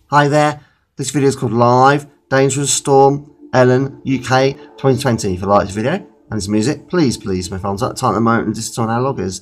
Hi there, this video is called Live Dangerous Storm Ellen UK 2020. If you like this video and this music, please my thumbs up. Time at the moment and distance on our log is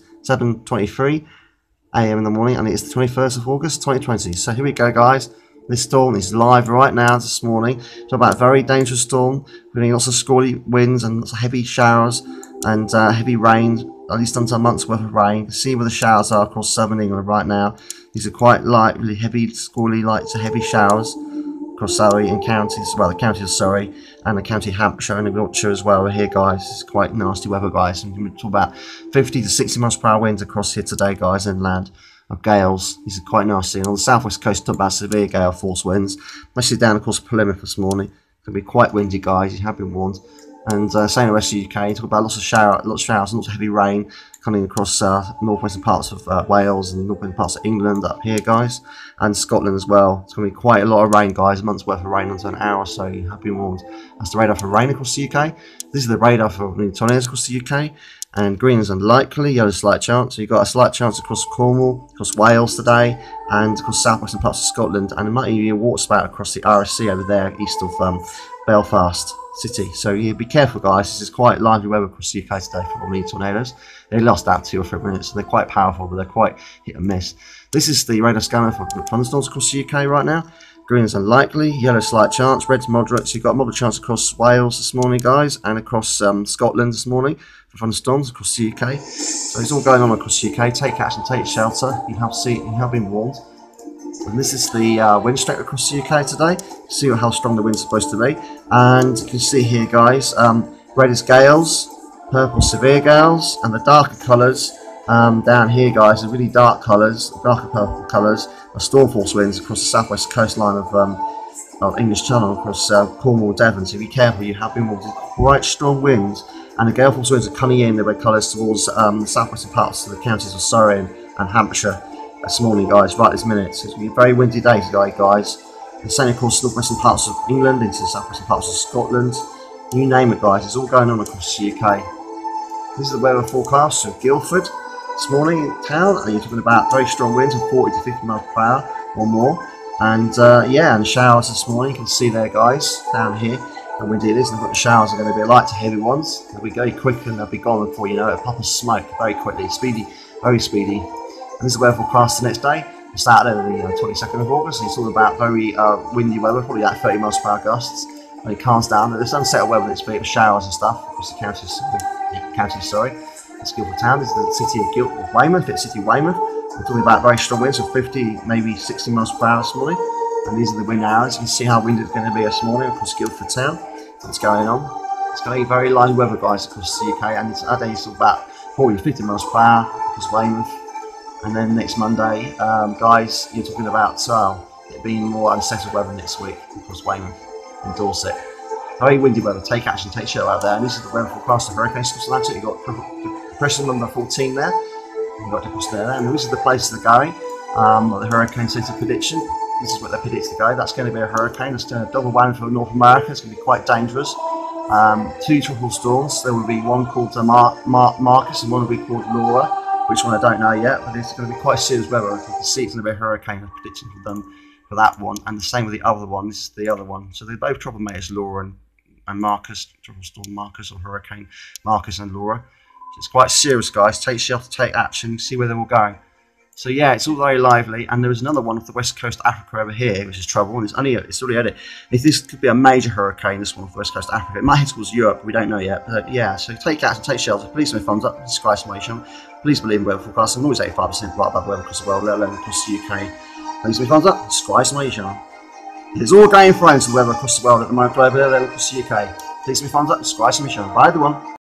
7:23 AM in the morning, and it's the 21st of August 2020. So here we go, guys. This storm is live right now this morning. It's about a very dangerous storm. We're getting lots of squally winds and lots of heavy showers and heavy rain, at least until a month's worth of rain. You can see where the showers are across southern England right now. These are quite light, really heavy, squally light to heavy showers across Surrey and counties, well, the county of Surrey and the county of Hampshire and Wiltshire as well. We're here, guys. It's quite nasty weather, guys. And we talk about 50 to 60 miles per hour winds across here today, guys, inland. Of gales. These are quite nasty. And on the southwest coast, talk about severe gale force winds. Mostly down, of course, Plymouth this morning. It's going to be quite windy, guys. You have been warned. And same the rest of the UK. Talk about lots of showers, and lots of heavy rain coming across northwestern parts of Wales and northwestern parts of England up here, guys, and Scotland as well. It's going to be quite a lot of rain, guys. A month's worth of rain until an hour or so. You have been warned. That's the radar for rain across the UK. This is the radar for tornadoes across the UK. And green is unlikely, yellow slight chance. So you've got a slight chance across Cornwall, across Wales today, and across southwestern parts of Scotland. And it might even be a water spout across the RSC over there, east of Belfast City. So yeah, be careful, guys. This is quite lively weather across the UK today for mini tornadoes. They last out 2 or 3 minutes, so they're quite powerful, but they're quite hit and miss. This is the radar scanner for thunderstorms across the UK right now. Green is unlikely, yellow slight chance, red's moderate. So you've got a moderate chance across Wales this morning, guys, and across Scotland this morning for thunderstorms across the UK. So it's all going on across the UK. Take action, take shelter. You have been warned. And this is the wind strength across the UK today. See how strong the wind's supposed to be. And you can see here, guys, red is gales, purple severe gales, and the darker colours down here, guys, are really dark colours, darker purple colours, are storm force winds across the southwest coastline of English Channel, across Cornwall, Devon. So be careful, you have been warned. Quite strong winds, and the gale force winds are coming in the red colours towards the southwestern parts of the counties of Surrey and Hampshire this morning, guys, right this minute. So it's going to be a very windy day today, guys. The same, of course, northwestern parts of England into the southwestern parts of Scotland. You name it, guys. It's all going on across the UK. This is the weather forecast of Guildford this morning in town, and you're talking about very strong winds of 40 to 50 miles per hour or more. And yeah, and showers this morning. You can see there, guys, down here how windy it is. And the showers are going to be light to heavy ones. They'll be very quick and they'll be gone before you know it. A pop of smoke very quickly, speedy, very speedy. And this is the weather forecast the next day. It started on the 22nd of August, and it's all about very windy weather, probably like 30 miles per hour gusts. And it calms down. There's unsettled weather that's been showers and stuff across the county, sorry. It's Guildford town. This is the city of Weymouth. It's city of Weymouth. We're talking about very strong winds of 50, maybe 60 miles per hour this morning. And these are the wind hours. You can see how windy it's going to be this morning across Guildford town. What's going on? It's going to be very lively weather, guys, across the UK. And today it's about 40, 50 miles per hour across Weymouth. And then next Monday, guys, you're talking about it being more unsettled weather next week across Weymouth and Dorset. Very windy weather. Take action, take shelter out there. And this is the weather forecast of Hurricane Atlantic. You've got depression number 14 there. You've got depression there. And this is the places they're going. The Hurricane Centre prediction. This is what they predict to go. That's going to be a hurricane. It's going to double whammy for North America. It's going to be quite dangerous. 2 tropical storms. There will be one called Marcus and one will be called Laura. Which one I don't know yet, but it's going to be quite serious weather. You can see it's going to be a hurricane. The predictions were done for that one, and the same with the other one. This is the other one. So they're both troublemakers, Laura and Marcus, tropical storm Marcus or hurricane Marcus and Laura. So it's quite serious, guys. Take shelter, take action, see where they're all going. So yeah, it's all very lively, and there is another one off the west coast of Africa over here, which is trouble, and it's already had it. If this could be a major hurricane, this one off the west coast of Africa, it might head towards Europe, we don't know yet. But yeah, so take action, take shelter. Please give me a thumbs up, subscribe to my channel. Please believe in weather forecast. I'm always 85% right about the weather across the world, let alone across the UK. Please give me a thumbs up, subscribe to my channel. It's all going fine to the weather across the world at the moment, globally, let alone across the UK. Please give me a thumbs up, subscribe to my channel. Bye everyone.